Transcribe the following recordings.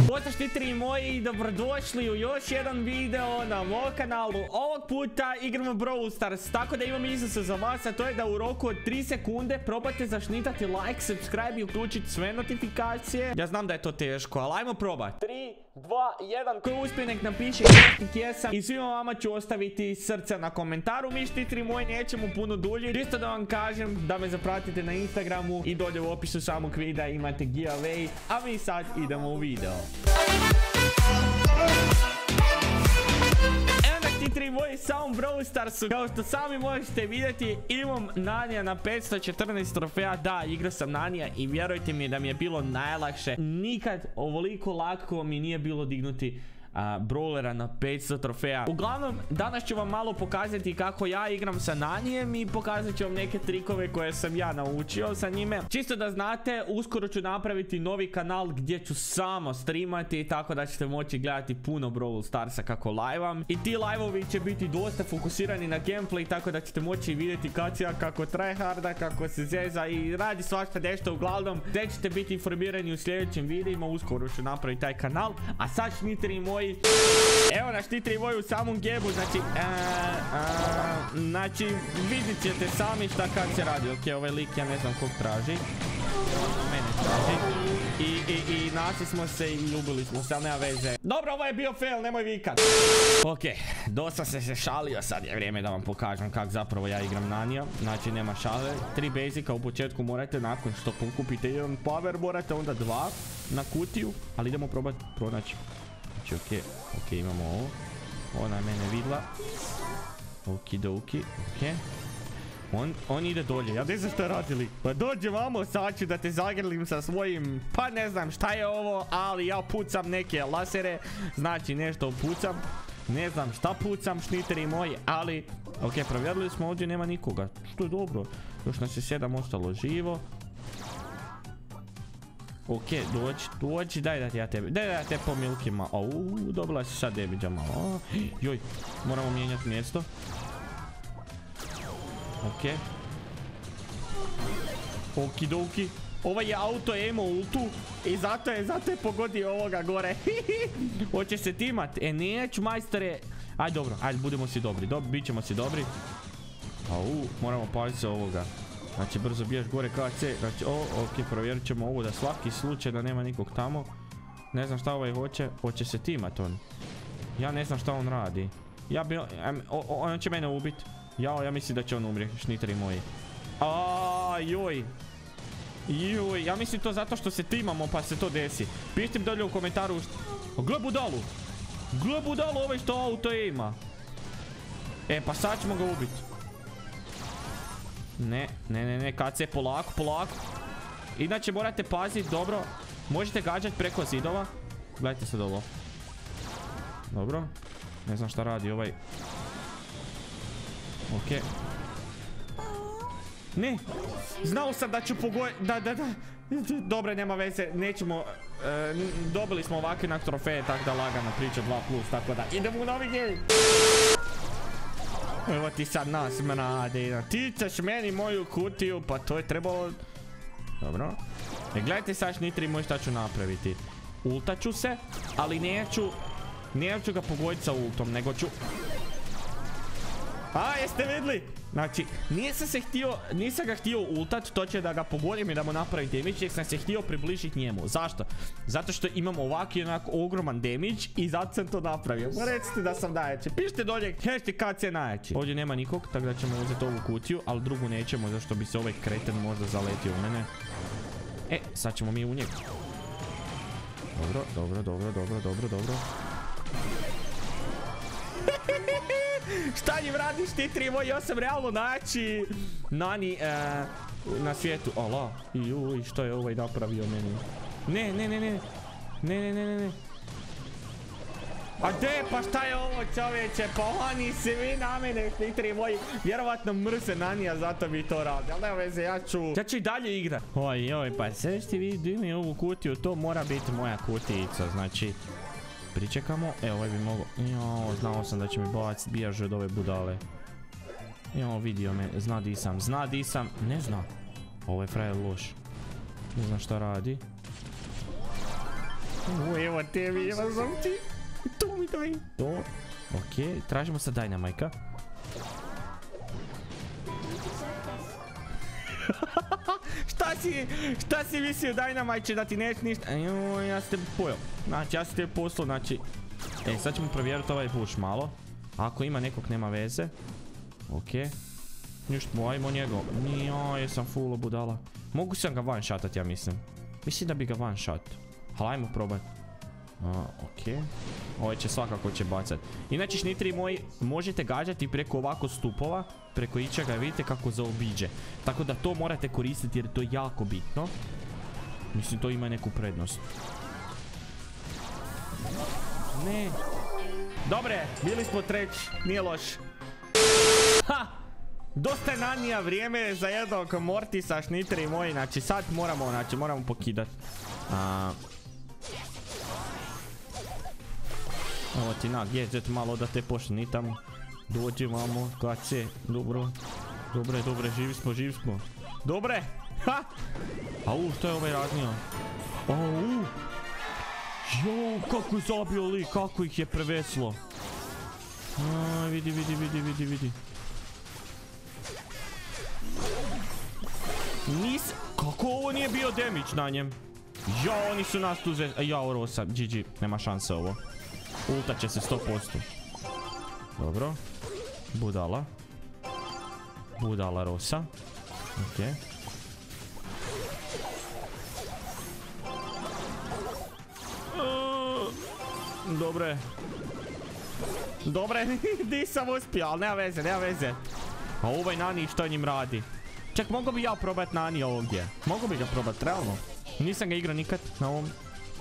Pozdrav štiteri moji, dobrodošli u još jedan video na mom kanalu. Ovog puta igramo Brawl Stars, tako da imam izazov za vas, a to je da u roku od 3 sekunde probate zašnitati like, subscribe i uključiti sve notifikacije. Ja znam da je to teško, ali ajmo probati. 3, 2, 1, ko uspije nek napiše jesam. I svima vama ću ostaviti srca na komentaru. Mi štiteri moji nećemo puno dulje. Čisto da vam kažem da me zapratite na Instagramu i dolje u opisu samog videa imate giveaway. A mi sad idemo u video. Štiteri moji, samom Brawl Starsu, kao što sami možete vidjeti, imam Nanija na 514 trofeja. Da, igrao sam Nanija i vjerujte mi da mi je bilo najlakše. Nikad ovoliko lako mi nije bilo dignuti brawlera na 500 trofeja. Uglavnom, danas ću vam malo pokazati kako ja igram sa Nanijem i pokazat ću vam neke trikove koje sam ja naučio sa njime. Čisto da znate, uskoro ću napraviti novi kanal gdje ću samo streamati, tako da ćete moći gledati puno Brawl Starsa kako live-am. I ti live-ovi će biti dosta fokusirani na gameplay, tako da ćete moći vidjeti Kacija kako tryharda, kako se zeza i radi svašta nešto. Uglavnom, gdje ćete biti informirani u sljedećim videima. Uskoro ću napraviti taj kanal. A sad štiteri moji, evo nas štiteri moji u samom gebu, znači vidit ćete sami šta kad se radi. Ok, ovaj lik ja ne znam kog traži. Mene traži. I našli smo se i ubili smo se, ali nema veze. Dobro, ovo je bio fail, nemoj vikat. Ok, dosta se šalio, sad je vrijeme da vam pokažem kak zapravo ja igram Nanija. Znači nema šale, 3 basika u početku morate, nakon što pokupite jedan power morate onda 2 na kutiju. Ali idemo probati pronaći. Znači, ok, imamo ovo. Ona je mene vidla. Okidoki, ok. On ide dolje, ja ne znam šta radili. Pa dođe vamo, sad ću da te zagrlim sa svojim, pa ne znam šta je ovo, ali ja pucam neke lasere. Znači nešto pucam. Ne znam šta pucam, štiteri moji, ali ok, provjerili smo, ovdje nema nikoga, što je dobro. Još nas je 7 ostalo živo. Ok, dođi, daj da ja te po milkima. Dobila si sad damage malo. Joj, moramo mijenjati mjesto. Ok. Okidoki. Ovaj je auto emo ultu i zato je pogodio ovoga gore. Hoće se timat. Neću majstore. Ajde dobro, ajde budemo si dobri. Bit ćemo si dobri. Moramo paziti se ovoga. Znači brzo biješ gore KC. Znači ok, provjerit ćemo ovo da svaki slučaj da nema nikog tamo. Ne znam šta ovaj hoće. Hoće se timat on. Ja ne znam šta on radi. On će mene ubit. Ja mislim da će on umrijeti, štiteri moji. Joj, ja mislim to zato što se timamo pa se to desi. Pišite mi dolje u komentaru. Gle budalu ovaj što auto ima. Pa sad ćemo ga ubiti. Ne, KC, polako. Inače morate paziti, dobro. Možete gađati preko zidova. Gledajte sad ovo. Dobro. Ne znam šta radi ovaj. Ok. Ne. Znao sam da ću pogoditi. Dobre, nema veze. Nećemo. Dobili smo ovakve na trofeje, tako da lagana priča 2+, tako da idemo u novi game. Evo ti sad nas mrade. Ti ćeš meni moju kutiju. Pa to je trebalo. Dobro. Gledajte sad štiteri moji šta ću napraviti. Ultaću se, ali neću ga pogoditi sa ultom, nego ću. Jeste vidjeli? Znači, nisam ga htio ultat, to će da ga pogodim i da mu napravim damage, jer sam se htio približiti njemu. Zašto? Zato što imam ovaki onako ogroman damage i zato sam to napravio. Recite da sam najjači. Pišite dolje hashtag KC najjači. Ovdje nema nikog, tako da ćemo uzeti ovu kutiju, ali drugu nećemo, zašto bi se ovaj kreten možda zaletio u mene. Sad ćemo mi u njeg. Dobro. Šta njim radiš štiteri moji, ja sam realno najjači Nani na svijetu. Juj, što je ovaj napravio meni? Ne. A de, pa šta je ovo čovječe? Pa oni se vi na mene, štiteri moji. Vjerovatno mrze Nanija, zato bi to radi. Ali nema veze, ja ću i dalje igrat. Oj, pa sve ste vi digni ovu kutiju, to mora biti moja kutijica, znači. Pričekamo, ovaj bi mogao. Znao sam da će mi bježe od ove budale. Vidio me, zna di sam. Ne zna. Ovo je frajer loš. Ne znam šta radi. evo tebi, evo sam ti. Tu mi daj. To. Okej, tražimo sad Dynamajka. Šta si mislio Dynamite da ti neće ništa? Joj, ja sam te pojel. Znači, ja sam te poslao, znači... sad ćemo provjeriti ovaj buš malo. Ako ima nekog, nema veze. Okej. Ništa, ajmo njega. Joj, jesam full budala. Mogu sam ga one shotat, ja mislim. Mislim da bi ga one shot. Ali ajmo probat. Okej. Ovaj će svakako bacat. Inače, šnitri moji, možete gađati preko ovako stupova. Preko ičega, vidite kako zaobiđe. Tako da to morate koristiti jer to je jako bitno. Mislim, to ima neku prednost. Ne. Dobre, bili smo treći, nije loš. Ha! Dosta je nanija vrijeme za jednog Mortisa, šnitri moji. Znači, sad moramo pokidat. Evo ti na gadget malo da te pošnitam. Dođi vamo, kace, dobro. Dobre, živi smo. Dobre! Ha! Au, što je ovaj raznio? Au! Jo, kako je zabio lik, kako ih je preveslo. Vidi. Kako ovo nije bio damage na njem? Jo, oni su nas tu jao, Rosa, GG, nema šanse ovo. Ultat će se 100%. Dobro. Budala Rosa. Okej. Dobre, nisam uspio, ali nema veze. A ovaj Nani što njim radi? Čak, mogu bi ja probat Nani ovdje. Mogu bi ga probat, realno. Nisam ga igrao nikad na ovom.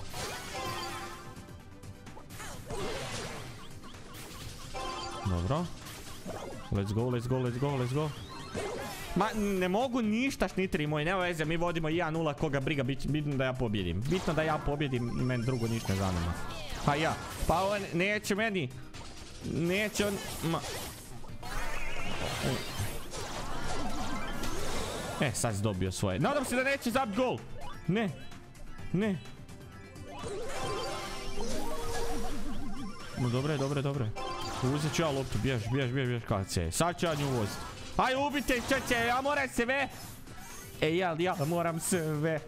Dobro. Let's go. Ma, ne mogu ništa, šnitri moji, nema veze, mi vodimo 1-0, koga briga, bitno da ja pobjedim. Bitno da ja pobjedim, meni drugo ništa ne zanima. A ja, pa on neće meni. Neće on... sad si dobio svoje. Nadam se da neće zabit gol. Ne. Dobre. Uzet ću ja loptu, bjež, kace. Sad ću ja nju vozit. Aj, ubite čeće, ja moram sve. Ja moram sve.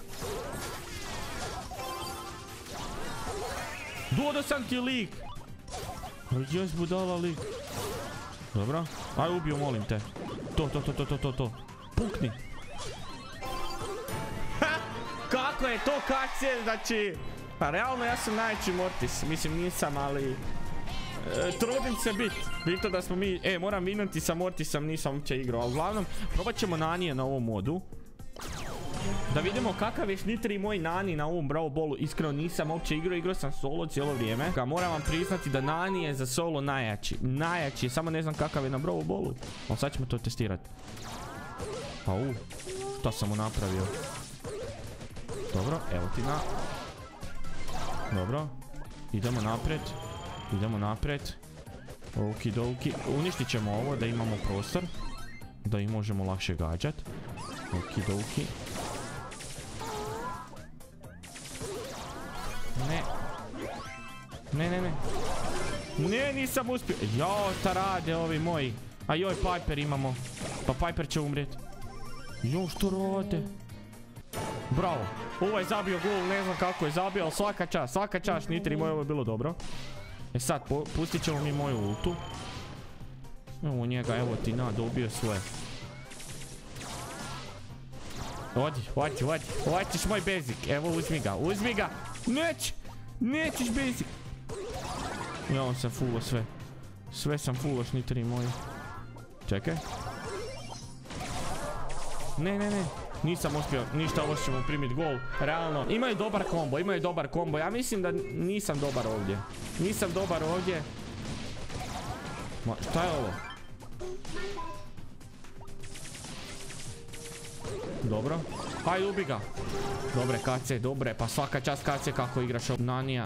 Dodao sam ti lik. Jes budala lik. Dobro. Aj, ubiju, molim te. To. Pukni. Kako je to kace, znači... Pa realno ja sam najveći Mortis. Mislim, nisam, ali... trudim se bit. Bitno da smo mi... moram vinuti sa Mortisom, nisam uopće igrao. Ali uglavnom, probat ćemo Nanije na ovom modu. Da vidimo kakav je šnitri moj Nani na ovom Brawl Ballu. Iskreno nisam uopće igrao sam solo cijelo vrijeme. Moram vam priznati da Nani je za solo najjači. Samo ne znam kakav je na Brawl Ballu. Ali sad ćemo to testirati. Šta sam mu napravio? Dobro, evo ti na... Dobro. Idemo naprijed. Okidoki. Uništit ćemo ovo da imamo prostor. Da ih možemo lakše gađat. Okidoki. Ne, nisam uspio. Jao, šta rade ovi moji. A joj, Piper imamo. Pa Piper će umrijet. Jo, što rade? Bravo. Ovo je zabio gol, ne znam kako je zabio, ali svaka čast, šnitri moj, ovo je bilo dobro. Sad, pustit ćemo mi moju ultu. Evo njega, evo ti na, dobio svoje. Odi, ćeš moj basic, evo uzmi ga. Nećeš basic. Ja, on sam fullo sve. Sve sam fullo, šnitri moji. Čekaj. Ne. Nisam uspio ništa, ovo ćemo primiti gol. Realno, imaju dobar kombo. Ja mislim da nisam dobar ovdje. Ma, šta je ovo? Dobro. Hajde, ubi ga. Dobre, kace, dobre. Pa svaka čast kace kako igraš od Nanija.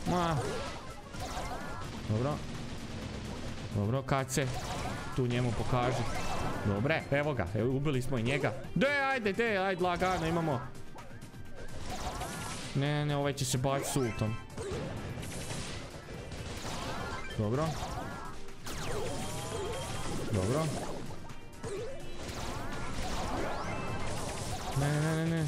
Dobro, kace. Tu njemu pokaži. Dobre, evo ga, ubili smo i njega. Ajde, lagano imamo. Ne, ovaj će se baciti s ultom. Dobro. Dobro. Ne.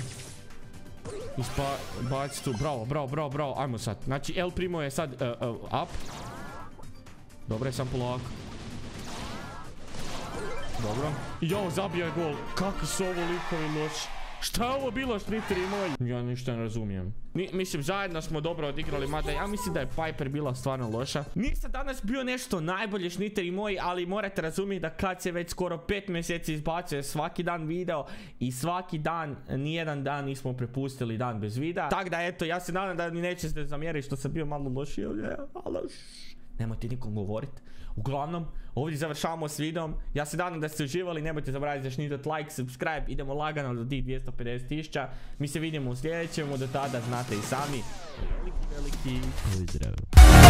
Baci tu, bravo. Ajmo sad. Znači, El Primo je sad up. Dobro je, sam polako. Dobro. Jo, zabio je gol. Kakvi su ovo likovi loši. Šta je ovo bilo, šniteri moji? Ja ništa ne razumijem. Mislim, zajedno smo dobro odigrali, mada ja mislim da je Piper bila stvarno loša. Nisam danas bio nešto najbolje, šniteri moji, ali morate razumjeti da kad se već skoro 5 mjeseci izbacuje svaki dan video i svaki dan, nijedan dan nismo prepustili dan bez videa. Tako da eto, ja se nadam da mi nećete zamjeriti što sam bio malo lošiji ovdje, ali nemojte nikom govoriti. Uglavnom, ovdje završavamo s videom. Ja se nadam da ste uživali, nemojte zaboraviti zašnitati like, subscribe, idemo lagano do tih 250.000. Mi se vidimo u sljedećem, do tada znate i sami. Veliki pozdrav.